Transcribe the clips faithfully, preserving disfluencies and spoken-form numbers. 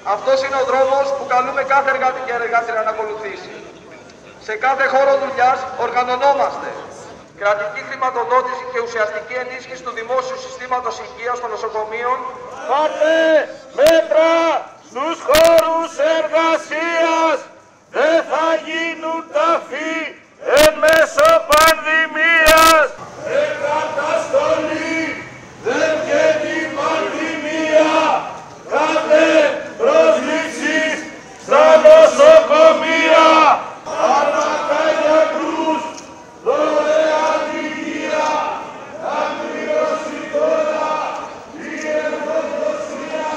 Αυτός είναι ο δρόμος που καλούμε κάθε εργάτη και εργάτρια να ακολουθήσει. Σε κάθε χώρο δουλειάς οργανωνόμαστε. Κρατική χρηματοδότηση και ουσιαστική ενίσχυση του δημόσιου συστήματος υγείας των νοσοκομείων. Πάρτε μέτρα στους χώρους εργασίας. Δεν θα γίνουν ταφή εν μέσω πανδημίας. Δεν καταστολή, δεν βγαίνει πανδημία. Κάντε προσλήψεις στα νοσοκομεία. Ανάκα γιατρούς, δωρεάν υγεία. Να πληρώσει τώρα η εργοδοσία.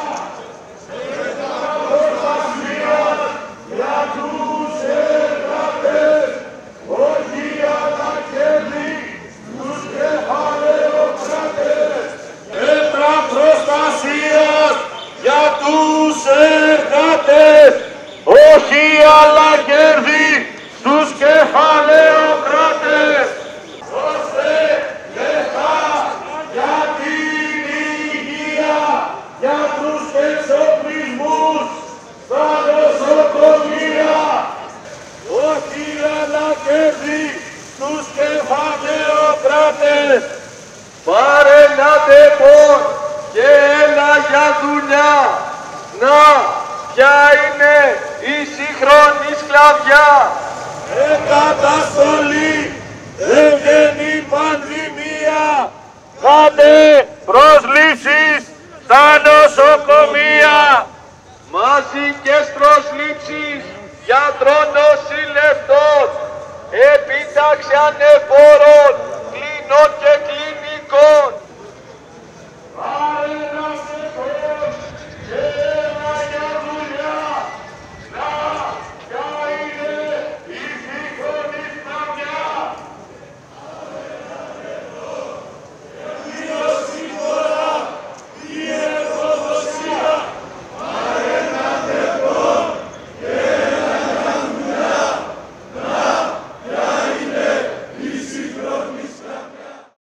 Προστασία για τους εργάτες, όχι για τα κέρδη τους κεφαλαιοκράτες. Μέτρα προστασίας για τους εργάτες, όχι άλλα κέρδη στους κεφαλαιοκράτες. Δώστε λεφτά για την υγεία, για τους εξοπλισμούς στα νοσοκομεία, όχι άλλα κέρδη στους κεφαλαιοκράτες. Πάρε ένα τεπών και έλα για δουλειά. Να, ποια είναι η σύγχρονη σκλαβιά. Δεν καταστολή, δεν βγαίνει πανδημία. Κάντε προσλήψεις στα νοσοκομεία. Μαζικές προσλήψεις γιατρών νοσηλευτών, επίταξη ανεφόρων, κλινών και κλινικών.